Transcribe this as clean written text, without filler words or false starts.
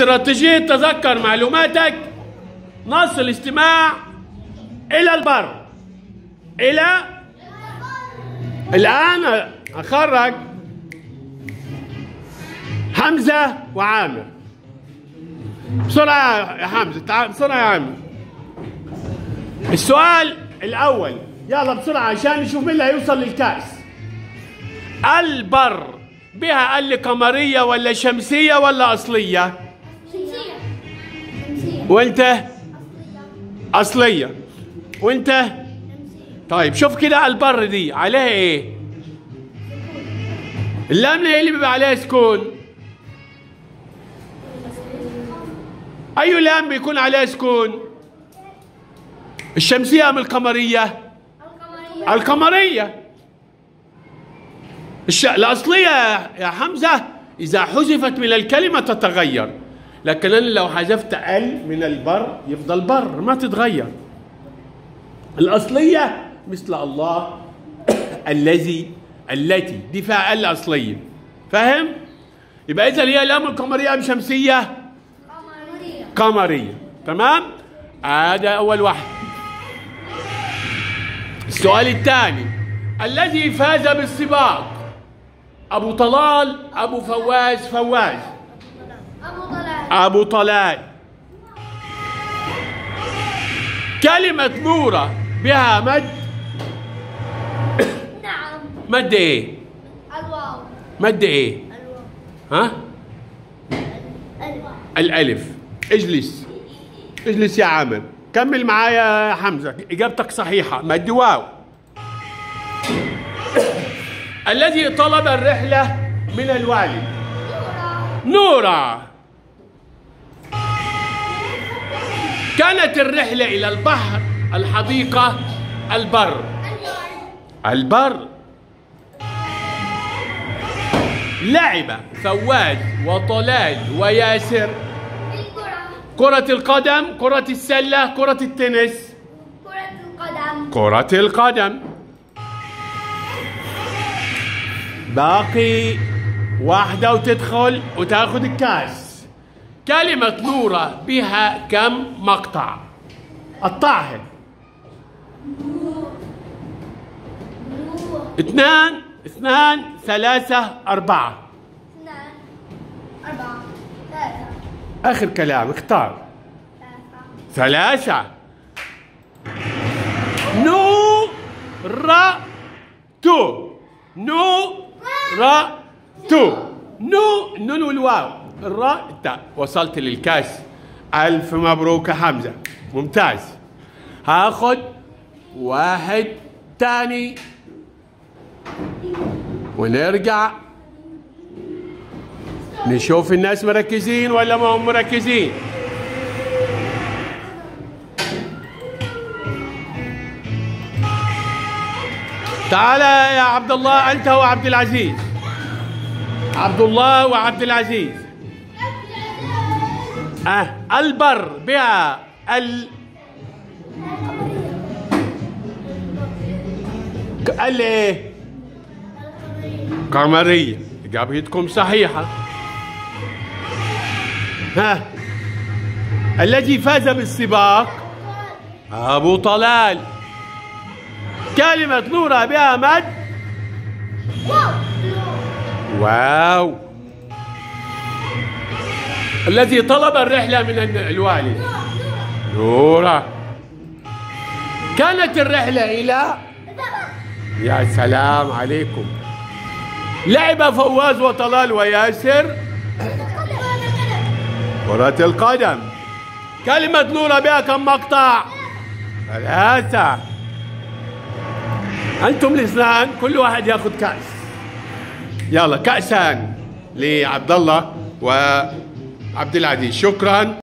استراتيجية تذكر معلوماتك، نص الاستماع إلى البر. إلى الآن أخرج حمزة وعامر. بسرعة يا حمزة، بسرعة يا عامر. السؤال الأول، يلا بسرعة عشان نشوف مين اللي هيوصل للكأس. البر بها قمرية ولا شمسية ولا أصلية؟ شمسية. وأنت؟ أصلية. وأنت؟ طيب شوف كده، البر دي عليها إيه؟ اللام هي اللي بيبقى عليها سكون. أي لام بيكون عليها سكون؟ الشمسية أم القمرية؟ القمرية. الأصلية يا حمزة إذا حذفت من الكلمة تتغير، لكن أنا لو حذفت ال من البر يفضل بر ما تتغير. الأصلية مثل الله، الذي، التي، دي فيها ال أصلية. فاهم؟ يبقى إذا هي لام القمرية أم شمسية؟ قمرية. تمام؟ هذا أول واحد. السؤال الثاني، الذي فاز بالسباق أبو طلال أبو فواز؟ فواز. أبو طلال. كلمة نورة بها مد؟ نعم. مد إيه؟ الواو. مد إيه؟ الواو. ها؟ الألف. اجلس اجلس يا عامر، كمل معايا يا حمزة، إجابتك صحيحة، مد واو. الذي طلب الرحلة من الوالد؟ نورا. كانت الرحلة إلى البحر، الحديقة، البر؟ البر. لعب فواز وطلال وياسر كرة القدم، كرة السلة، كرة التنس؟ كرة القدم. كرة القدم. باقي واحدة وتدخل وتاخذ الكاس. كلمة نورة بها كم مقطع؟ قطعها. 2 2 3 4. 2 4 3. آخر كلام، اختار. 3. نون والواو، الراء تاء. وصلت للكاس. ألف مبروك يا حمزة، ممتاز. هاخد واحد تاني ونرجع نشوف الناس مركزين ولا ما هم مركزين. تعال يا عبد الله، أنت وعبد العزيز. عبد الله وعبد العزيز. البر بها ايه؟ قمرية. إجابتكم صحيحة. الذي فاز بالسباق أبو طلال. كلمة نورة بها مد؟ واو. الذي طلب الرحلة من الوالد؟ نورة. كانت الرحلة إلى؟ يا سلام عليكم. لعب فواز وطلال وياسر كرة القدم. كلمة نورة بها كم مقطع؟ 3. أنتم الاثنان كل واحد ياخذ كأس. يلا كأسان لعبد الله وعبد العزيز. شكرا.